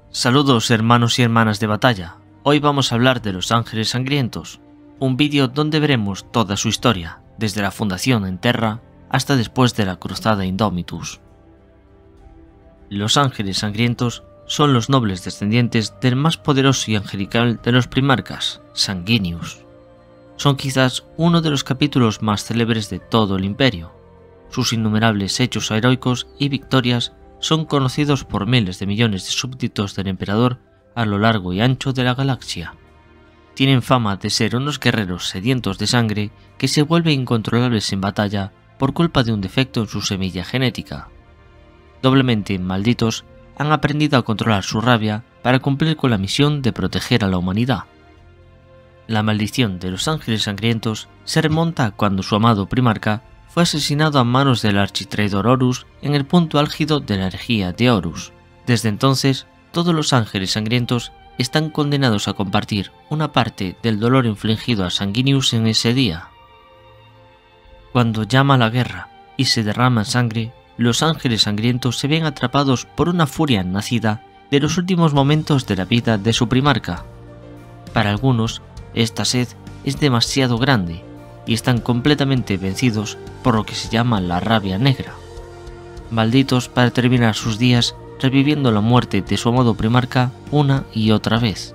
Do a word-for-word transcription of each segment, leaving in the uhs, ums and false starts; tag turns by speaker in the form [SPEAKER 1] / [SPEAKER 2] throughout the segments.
[SPEAKER 1] Saludos hermanos y hermanas de batalla, hoy vamos a hablar de los Ángeles Sangrientos, un vídeo donde veremos toda su historia, desde la fundación en Terra hasta después de la cruzada Indomitus. Los Ángeles Sangrientos son los nobles descendientes del más poderoso y angelical de los primarcas, Sanguinius. Son quizás uno de los capítulos más célebres de todo el imperio. Sus innumerables hechos heroicos y victorias son conocidos por miles de millones de súbditos del emperador a lo largo y ancho de la galaxia. Tienen fama de ser unos guerreros sedientos de sangre que se vuelven incontrolables en batalla por culpa de un defecto en su semilla genética. Doblemente malditos, han aprendido a controlar su rabia para cumplir con la misión de proteger a la humanidad. La maldición de los Ángeles Sangrientos se remonta a cuando su amado primarca fue asesinado a manos del architraidor Horus en el punto álgido de la herejía de Horus. Desde entonces, todos los Ángeles Sangrientos están condenados a compartir una parte del dolor infligido a Sanguinius en ese día. Cuando llama la guerra y se derrama sangre, los Ángeles Sangrientos se ven atrapados por una furia nacida de los últimos momentos de la vida de su primarca. Para algunos, esta sed es demasiado grande y están completamente vencidos por lo que se llama la rabia negra. Malditos para terminar sus días reviviendo la muerte de su amado primarca una y otra vez.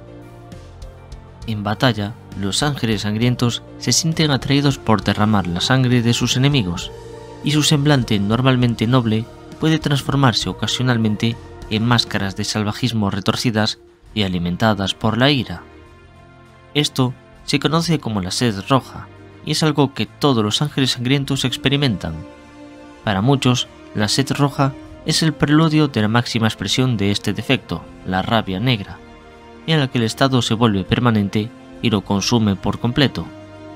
[SPEAKER 1] En batalla, los Ángeles Sangrientos se sienten atraídos por derramar la sangre de sus enemigos, y su semblante normalmente noble puede transformarse ocasionalmente en máscaras de salvajismo retorcidas y alimentadas por la ira. Esto se conoce como la sed roja, y es algo que todos los Ángeles Sangrientos experimentan. Para muchos, la sed roja es el preludio de la máxima expresión de este defecto, la rabia negra, en la que el estado se vuelve permanente y lo consume por completo.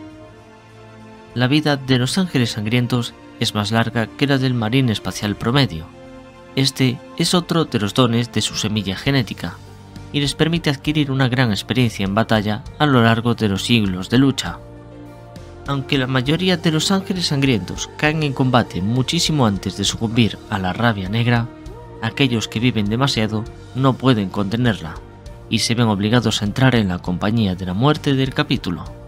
[SPEAKER 1] La vida de los Ángeles Sangrientos es más larga que la del marín espacial promedio. Este es otro de los dones de su semilla genética, y les permite adquirir una gran experiencia en batalla a lo largo de los siglos de lucha. Aunque la mayoría de los Ángeles Sangrientos caen en combate muchísimo antes de sucumbir a la rabia negra, aquellos que viven demasiado no pueden contenerla, y se ven obligados a entrar en la compañía de la muerte del capítulo.